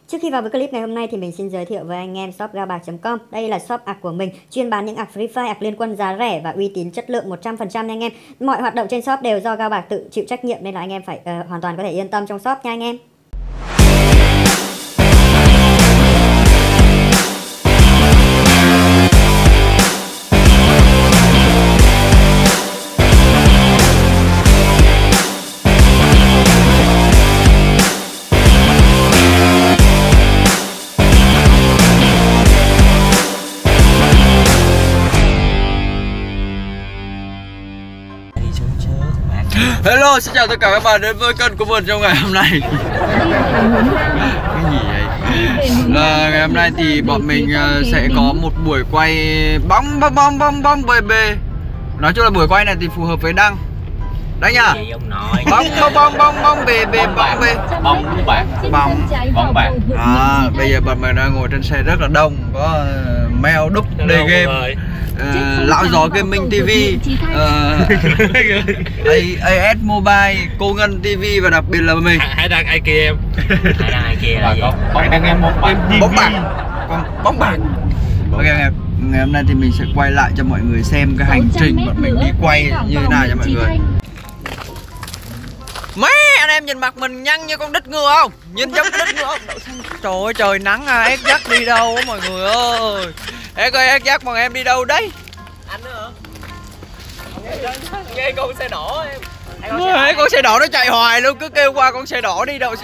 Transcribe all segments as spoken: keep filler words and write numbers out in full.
Trước khi vào với clip ngày hôm nay thì mình xin giới thiệu với anh em shop gao bạc chấm com. Đây là shop ạc của mình, chuyên bán những ạc Free Fire, ạc liên quân giá rẻ và uy tín chất lượng một trăm phần trăm nha anh em. Mọi hoạt động trên shop đều do gao bạc tự chịu trách nhiệm nên là anh em phải uh, hoàn toàn có thể yên tâm trong shop nha anh em. Hello, xin chào tất cả các bạn đến với kênh của mình trong ngày hôm nay. Cái gì vậy? Là ngày hôm nay thì bọn mình sẽ có một buổi quay bóng bóng bóng bóng bóng bê bê. Nói chung là buổi quay này thì phù hợp với Đăng. Đấy nhá. Bóng bóng bóng bóng bóng bê bê bóng bê. Bóng bạc. Bóng Bóng bạc. À, bây giờ bọn mình đang ngồi trên xe rất là đông, có uh, Mèo Đúc Đề Game. Uh, Lão Gió Gaming ti vi, uh, a ét Mobile, Cô Ngân ti vi và đặc biệt là mình. Hãy đăng ai kia em. Hãy đăng ai kia là gì? Hãy đăng em một bóng bạc. Bóng bạc. Ok em. Ngày hôm nay thì mình sẽ quay lại cho mọi người xem cái hành trình bọn mình đi quay như thế nào cho mọi người. Mấy anh em nhìn mặt mình nhăn như con đít ngựa không? Nhìn giống đít ngựa không? Trời ơi trời nắng à, ép dắt đi đâu mọi người ơi. Ê coi ép dắt bọn em đi đâu đấy? Anh nữa hả? Nghe con xe đỏ em. Ê, con xe đỏ nó chạy hoài luôn, cứ kêu qua con xe đỏ đi đâu.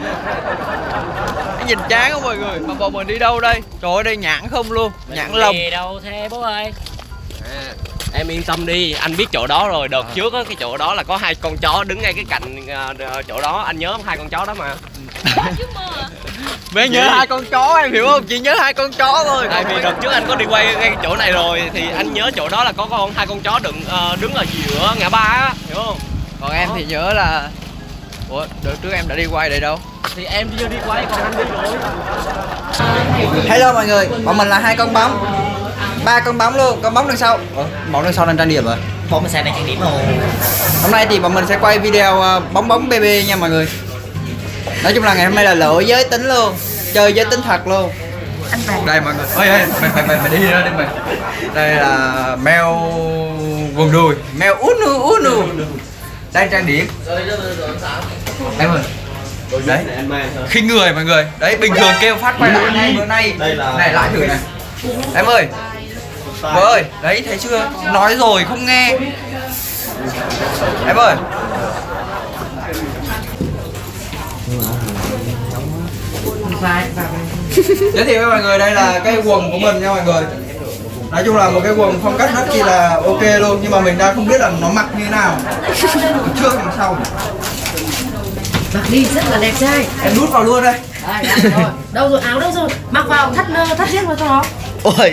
Nhìn chán không mọi người, mà bọn mình đi đâu đây? Trời ơi đây nhãn không luôn, nhãn lồng. Đi đâu thế bố ơi? À, em yên tâm đi, anh biết chỗ đó rồi. Đợt à. trước á, cái chỗ đó là có hai con chó đứng ngay cái cạnh uh, chỗ đó. Anh nhớ hai con chó đó mà. Mẹ nhớ hai con chó em hiểu không? Chỉ nhớ hai con chó thôi. Tại vì đợt trước anh có đi quay ngay chỗ này rồi thì anh nhớ chỗ đó là có con hai con chó đựng uh, đứng ở giữa ngã ba á, hiểu không? Còn em thì nhớ là ủa đợt trước em đã đi quay đây đâu? Thì em chưa đi quay còn anh đi rồi. Hello mọi người, bọn mình là hai con bóng, ba con bóng luôn, con bóng đằng sau. Ủa, bóng đằng sau đang trang điểm rồi. Bóng đằng sau đang trang điểm rồi. Hôm nay thì bọn mình sẽ quay video bóng bóng bê bê nha mọi người. Nói chung là ngày hôm nay là lỗi giới tính luôn, chơi giới tính thật luôn. Đây mọi người, ôi ơi, mày mày mày, mày đi ra đi mày. Đây là Mèo quần đùi, Mèo unu unu đang trang điểm. Em ơi, đấy, khinh người mọi người, đấy bình thường kêu phát quay lại ngay bữa nay, này lại thử này. Em ơi, vợ ơi, đấy thấy chưa, nói rồi không nghe. Em ơi. Giới thiệu với mọi người đây là cái quần của mình nha mọi người. Nói chung là một cái quần phong cách rất chi là ok luôn, nhưng mà mình đang không biết là nó mặc như thế nào. Trước đằng sau. Mặc đi rất là đẹp trai. Em đút vào luôn đây. À, rồi. Đâu rồi, áo đâu rồi? Mặc vào thắt thắt riêng vào cho nó. Ôi.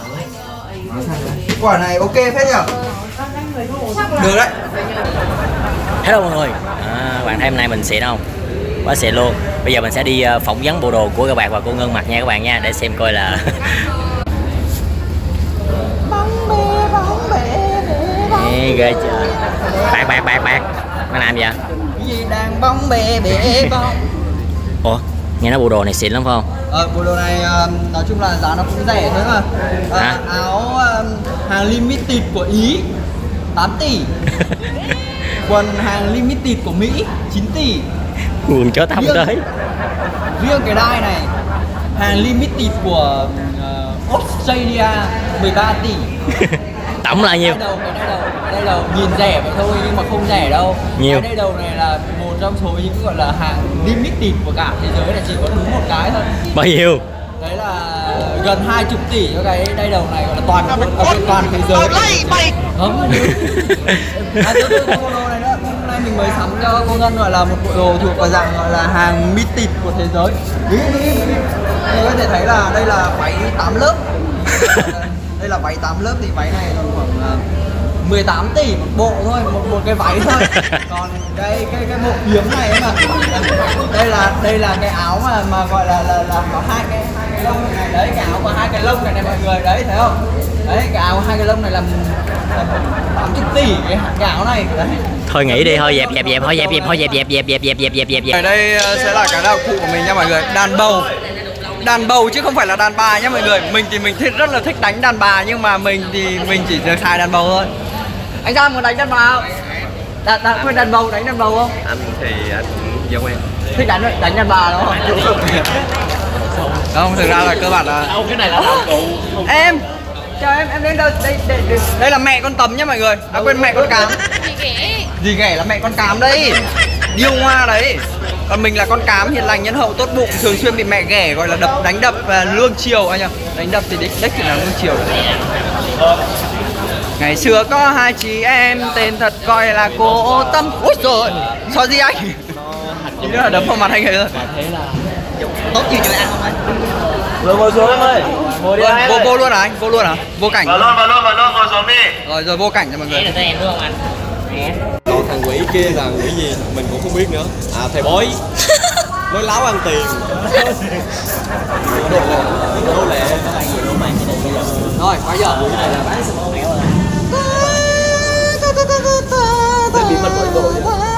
Quả này ok phết nhở? Được đấy. Hello mọi người. À, bạn thấy hôm nay mình xịn không? Quá xịn luôn. Bây giờ mình sẽ đi phỏng vấn bộ đồ của các bạn và cô Ngân mặc nha các bạn nha, để xem coi là bóng bê bóng bê bóng ghê chưa. Bạc bạc bạc bạc. Nó làm gì vậy? Gì đang bóng bê bê bóng. Ủa, nghe nói bộ đồ này xịn lắm phải không? Ờ, bộ đồ này uh, nói chung là giá nó cũng rẻ thôi mà. Uh, Hả? Áo uh, hàng limited của Ý tám tỷ. Quần hàng limited của Mỹ chín tỷ. Quần chó tắm tới. Riêng cái đai này hàng limited của uh, Australia mười ba tỷ. Tổng là nhiêu? Cái đầu, cái đai đầu, cái đai đầu nhìn rẻ vậy thôi nhưng mà không rẻ đâu. Nhiều. Cái đai đầu này là một trong số những gọi là hàng limited của cả thế giới, là chỉ có đúng một cái thôi. Bao nhiêu? Đấy là gần hai mươi tỷ cho cái đai đầu này, gọi là toàn ở trên toàn thế giới. Không. À, từ từ bộ đồ này nữa, hôm nay mình mới sắm cho cô Ngân gọi là một bộ đồ thuộc vào dạng gọi là hàng limited của thế giới. Quý quý quý. Các có thể thấy là đây là váy tám lớp. Đây là váy tám lớp thì váy này là khoảng mười tám tỷ một bộ thôi, một một cái váy thôi. Còn đây cái cái bộ kiếm này ấy mà. Đây là đây là cái áo mà mà gọi là là, là có hai cái hai cái lông này. Đấy, cái áo có hai cái lông này này mọi người, đấy thấy không? Đấy, cái áo hai cái lông này là tám mươi tỷ cái, cái áo này. Đấy. Thôi nghỉ đi, thôi dẹp dẹp dẹp, thôi dẹp dẹp, thôi dẹp dẹp dẹp dẹp dẹp dẹp dẹp dẹp dẹp. Ở đây sẽ là cái đạo cụ của mình nha mọi người, đàn bầu. Đàn bầu chứ không phải là đàn bà nhá mọi người. Mình thì mình thích rất là thích đánh đàn bà, nhưng mà mình thì mình chỉ được xài đàn bầu thôi. Anh Giang muốn đánh đàn bà không? Đàn, đàn, quên đàn bầu, đánh đàn bầu không? Anh thì anh giống em. Thích đánh đánh đàn bà đúng không? Không, thực ra là cơ bản là Cái này là đạo cụ. em chào em, em đến đâu? Đây, đây, đây, đây là mẹ con Tấm nhá mọi người. À quên, mẹ con Cám. Gì ghẻ là mẹ con Cám đây. Điêu Hoa đấy. Còn mình là con Cám, hiền lành nhân hậu tốt bụng, thường xuyên bị mẹ ghẻ gọi là đập đánh đập và luông chiều anh nhá. Đánh đập thì đích đích thì là luông chiều. Ngày xưa có hai chị em, tên thật gọi là cô Tâm. Úi giời, sao gì anh? Chỉ là đấm vào mặt anh ấy thôi. Tốt gì cho ăn không anh? Rồi ngồi xuống em ơi. Ngồi đi anh. Vô vô luôn hả anh? Vô luôn hả? Vô cảnh. Vào luôn, vào luôn, vào luôn, ngồi xuống đi. Rồi rồi vô cảnh cho mọi người. Là tới em đúng không anh? Còn thằng quỷ kia là quỷ gì mình cũng không biết nữa. À thầy bói. Nói láo ăn tiền. Đô lệ. Rồi, bây giờ bị mất mọi đồ.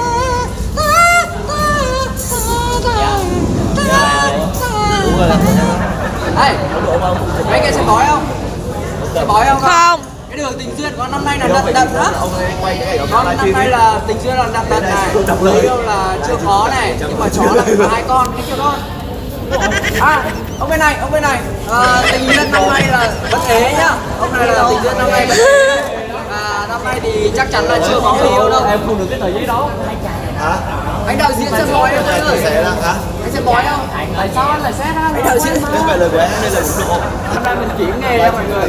Đúng rồi. Ê, anh nghe xem bói không? Xem bói không? Không. Cái đường tình duyên có năm nay là đật đật đó. Con năm nay là tình duyên là đật đật này. Người yêu là chưa có này, nhưng mà chó là phải có hai con, thấy chưa con? À, ông bên này, ông bên này. À, tình duyên năm nay là bất ế nhá. Ông này là tình duyên năm nay bất ế. À, năm nay thì chắc chắn là chưa có người yêu đâu. Em không được cái tờ giấy đó. Hả? Anh đạo diễn xem bói không anh ơi? Sẽ là hả? Anh xem bói không? Tại sao anh lại xét á? Anh đạo diễn. Không phải lời của em, đây là một độ. Hôm nay mình chuyển nghề nha mọi người.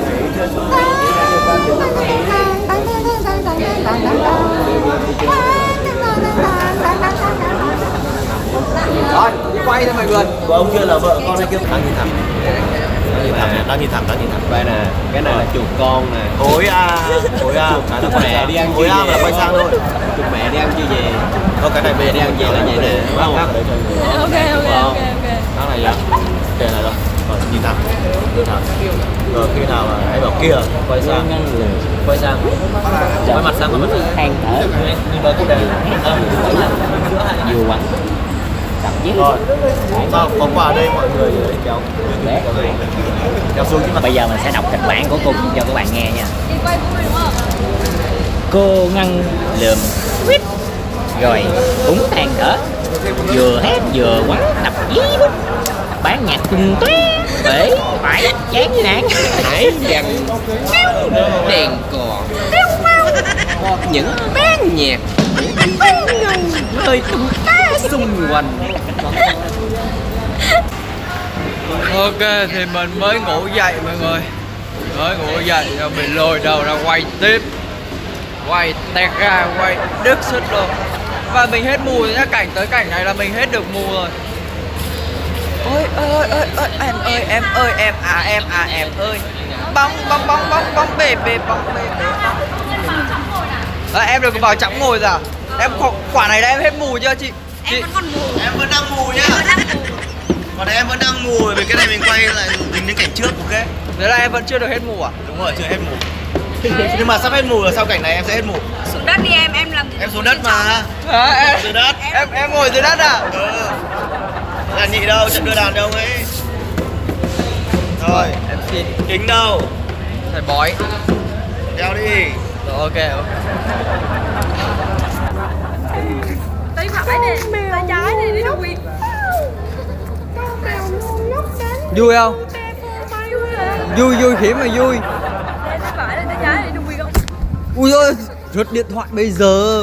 Rồi, đi quay thôi mọi người. Của ông kia là vợ con hay kia đang nhìn thẳng. Đang nhìn thẳng, đang nhìn thẳng. Đây nè, cái này là chuột con nè. Ối à, ối à. Chuột mẹ đi ăn Ối chưa à mà là quay về. sang thôi. Chuột mẹ đi ăn chưa về. Có cái này Mẹ đi ăn về là vậy nè, đúng không? Ok ok ok ok. Cái này là cái này rồi. Rồi, nhìn thẳng. Nhìn thẳng. Rồi khi nào mà em bảo kia quay sang. Quay sang. Quay mặt sang, quay mặt sang. Than thở. Nhưng mà cái này Vừa quánh. Rồi. Sao có quà đây mọi người kéo. Kéo xuống chứ mà. Bây giờ mình sẽ đọc kịch bản của cô cho các bạn nghe nha. Đi quay vui đúng không? Cô ngăn lườm quýt rồi cũng than thở, vừa hát vừa quánh đập dí bút bán nhạc tung tóe bể phải chán nản hải dần đèn cò những bán nhạc hơi tung tá xung quanh. Ok thì mình mới ngủ dậy mọi người. Mới ngủ dậy rồi mình lôi đầu ra quay tiếp. Quay tẹt ra, quay đứt sức luôn. Và mình hết mù rồi nhá, cảnh tới cảnh này là mình hết được mù rồi. Ôi ơi ơi ơi em ơi em ơi em à em à em ơi. Bóng bóng bóng bóng bóng bể bể bóng bể bể. À, em đừng có vào chõng ngồi ra. Em quả này là em hết mù chưa chị? Chị Em vẫn còn mù. Em vẫn đang mù nhá. Còn em vẫn đang mù, bởi vì cái này mình quay lại tính đến cảnh trước, ok? thế là em vẫn chưa được hết mù à? Đúng rồi, chưa hết mù. Nhưng mà sắp hết mù rồi, sau cảnh này em sẽ hết mù. Xuống đất đi em, em làm gì? Em xuống đất mà. À, em, Dưới đất. em em ngồi dưới đất à? Ừ. Là nhị đâu, trận đưa đàn đâu ấy. Rồi, Em xin kính đâu? thầy bói. Đeo đi. Rồi ok ok. Tay phải này, tay trái này đi đâu Quyên. Vui không? Vui vui khiếm mà vui. Tay phải này, tay trái này đi Quyên không? Ui ơi, rớt điện thoại bây giờ.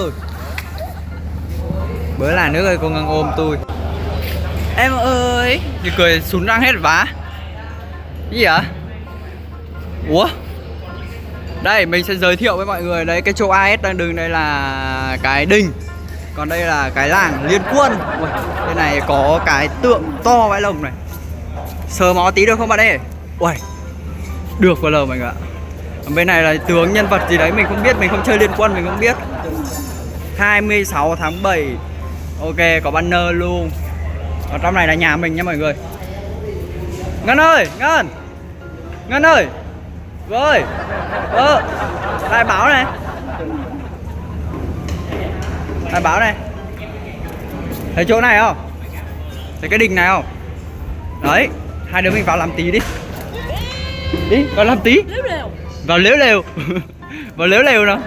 Bữa là nước ơi, cô ngăn ôm tôi. Em ơi, thì cười sún răng hết vá. Cái gì hả? Ủa? Đây, mình sẽ giới thiệu với mọi người đấy, cái chỗ a ét đang đứng đây là cái đình. Còn đây là cái làng Liên Quân. Ui, đây này có cái tượng to vãi lồng này. Sờ mó tí được không bạn ơi? Ui, được vào lờ mọi người ạ. Bên này là tướng nhân vật gì đấy mình không biết, mình không chơi Liên Quân mình không biết. Hai mươi sáu tháng bảy. Ok, có banner luôn. Ở trong này là nhà mình nha mọi người. Ngân ơi, Ngân Ngân ơi. Vợ ơi. Vợ, lại báo này. Đảm bảo này. Thấy chỗ này không? Thấy cái đình này không? Đấy, hai đứa mình vào làm tí đi. Đi, vào làm tí. Vào lếu lều. Vào lếu lều nào.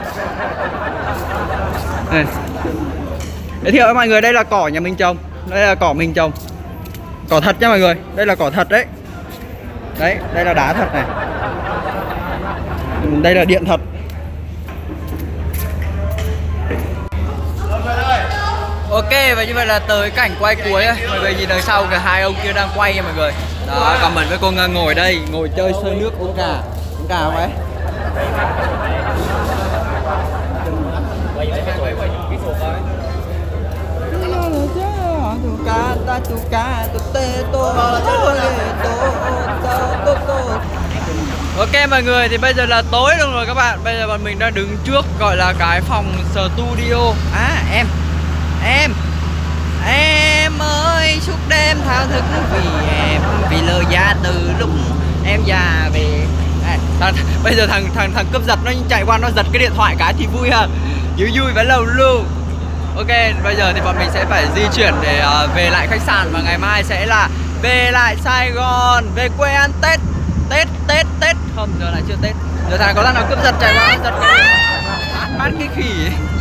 Này. Giới thiệu với mọi người, đây là cỏ nhà mình trồng. Đây là cỏ mình trồng. Cỏ thật nha mọi người. Đây là cỏ thật đấy. Đấy, đây là đá thật này. Đây là điện thật. Ok, và như vậy là tới cảnh quay cuối. Mọi người nhìn đằng sau cả hai ông kia đang quay nha mọi người. Đó, còn mình với cô Ngân ngồi đây, ngồi chơi sơi nước uống trà. Uống trà không ấy? Ok mọi người, thì bây giờ là tối luôn rồi các bạn. Bây giờ bọn mình đang đứng trước gọi là cái phòng studio. À em Em Em ơi, suốt đêm thao thức vì em, vì lời gia từ lúc em già về. À, thằng, bây giờ thằng thằng thằng cướp giật nó chạy qua nó giật cái điện thoại cái thì vui ha. Vui vui với lầu luôn. Ok, bây giờ thì bọn mình sẽ phải di chuyển để uh, về lại khách sạn. Và ngày mai sẽ là về lại Sài Gòn, về quê ăn Tết. Tết, Tết, Tết. Không, giờ này chưa Tết. Giờ thằng có thằng nào cướp giật chạy qua giật. Bắt cái khỉ ấy.